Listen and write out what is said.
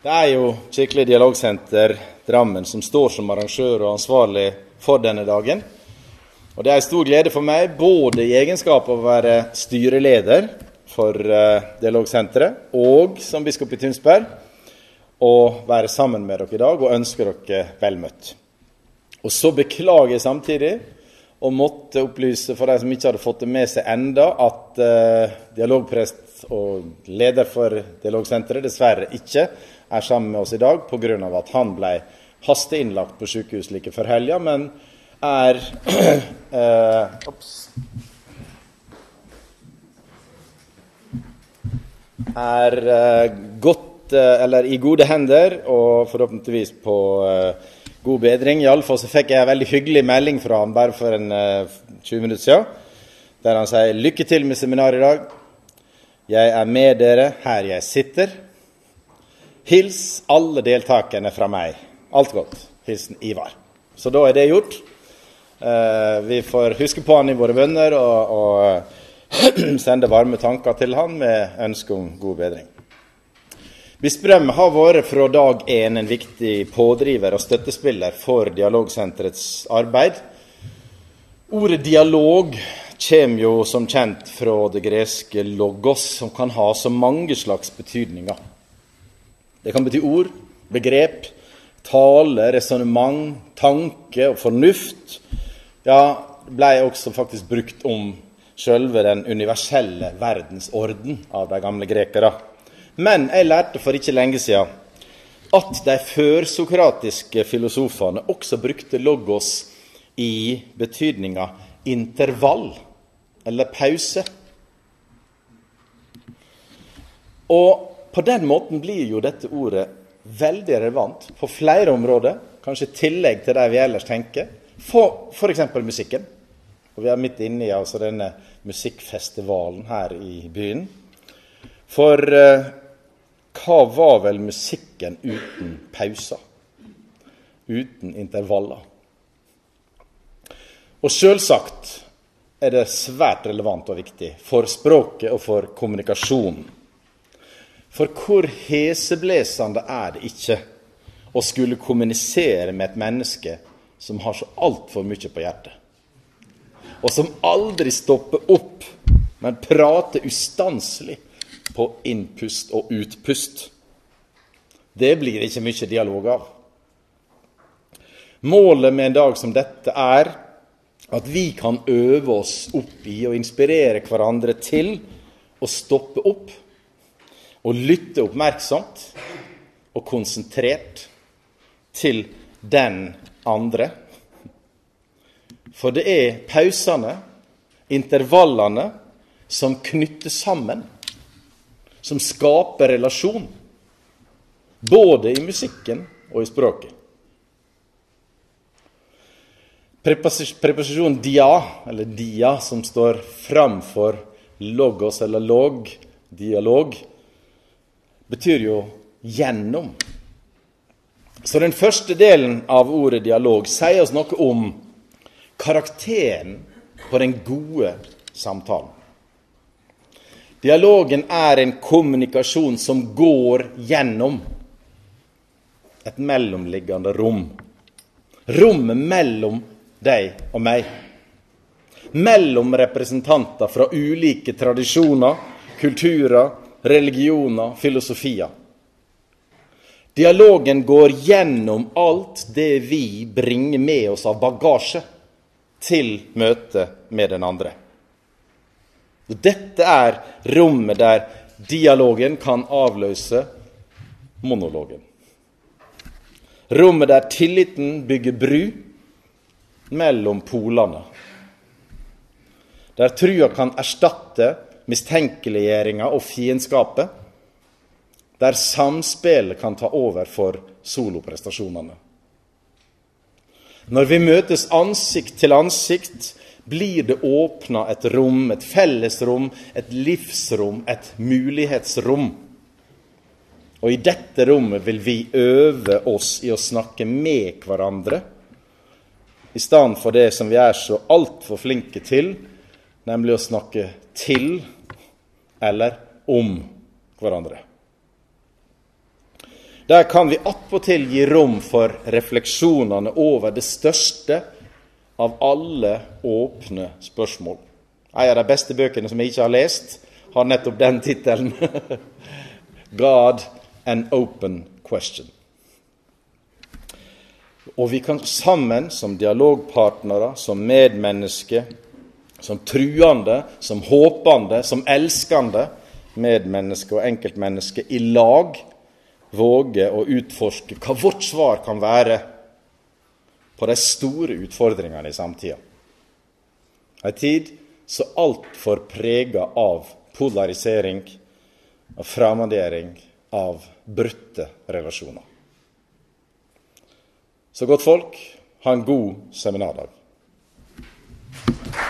Det jo Kirkelig Dialogsenter Drammen som står som arrangør og ansvarlig for denne dagen. Og det en stor glede for meg, både i egenskap av å være styreleder for Dialogsenteret, og som biskop i Tønsberg, å være sammen med dere i dag og ønsker dere velmøtt. Og så beklager jeg samtidig, og måtte opplyse for de som ikke hadde fått det med seg enda, at dialogprest og leder for Dialogsenteret dessverre ikke sammen med oss i dag, på grunn av at han ble hasteinnlagt på sykehus like før helga, men godt, eller i gode hender, og forhåpentligvis på god bedring. I alle fall så fikk jeg en veldig hyggelig melding fra han bare for 20 minutter siden, der han sier: lykke til med seminar i dag. Jeg med dere her jeg sitter. Hils alle deltakerne fra meg. Alt godt. Hilsen Ivar. Så da det gjort. Vi får huske på han i våre bønner og sende varme tanker til han med ønske om god bedring. Bispedømmet har vært fra dag 1 en viktig pådriver og støttespiller for Dialogsenterets arbeid. Ordet dialog kommer jo som kjent fra det greske logos, som kan ha så mange slags betydninger. Det kan bety ord, begrep, tale, resonemang, tanke og fornuft. Ja, det ble også faktisk brukt om selve den universelle verdensorden av de gamle grekere. Men jeg lærte for ikke lenge siden at de førsokratiske filosofene også brukte logos i betydninga intervall, eller pause. Og på den måten blir jo dette ordet veldig relevant på flere områder, kanskje i tillegg til det vi ellers tenker, for eksempel musikken. Og vi midt inne i altså denne musikkfestivalen her i byen. For hva var vel musikken uten pauser? Uten intervaller? Og selvsagt det svært relevant og viktig for språket og for kommunikasjonen. For hvor heseblesende det ikke å skulle kommunisere med et menneske som har så alt for mye på hjertet, og som aldri stopper opp, men prater ustanselig på innpust og utpust. Det blir ikke mye dialog av. Målet med en dag som dette at vi kan øve oss opp i og inspirere hverandre til å stoppe opp og lytte oppmerksomt og konsentrert til den andre. For det pausene, intervallene, som knytter sammen, som skaper relasjon, både i musikken og i språket. Preposisjonen dia, eller dia, som står framfor logos eller log, dialog, betyr jo gjennom. Så den første delen av ordet dialog sier oss noe om karakteren på den gode samtalen. Dialogen en kommunikasjon som går gjennom et mellomliggende rom. Rommet mellom deg og meg. Mellom representanter fra ulike tradisjoner, kulturer, religioner, filosofier. Dialogen går gjennom alt det vi bringer med oss av bagasje til møte med den andre. Dette rommet der dialogen kan avløse monologen. Rommet der tilliten bygger bru mellom polene. Der trua kan erstatte mistenkeliggjøringa og fiendskapet. Der samspillet kan ta over for soloprestasjonene. Når vi møtes ansikt til ansikt, blir det åpnet et rom, et fellesrom, et livsrom, et mulighetsrom. Og i dette rommet vil vi øve oss i å snakke med hverandre, i stedet for det som vi så alt for flinke til, nemlig å snakke til eller om hverandre. Der kan vi attpåtil gi rom for refleksjonene over det største av alle åpne spørsmål. En av de beste bøkene som jeg ikke har lest, har nettopp den titelen. God, an open question. Og vi kan sammen som dialogpartnere, som medmennesker, som truende, som håpende, som elskende medmennesker og enkeltmennesker i lag våge å utforske hva vårt svar kan være på de store utfordringene i samtida. En tid så alt for preget av polarisering, av fremmedgjøring, av brutte relasjoner. Så godt folk, ha en god seminardag.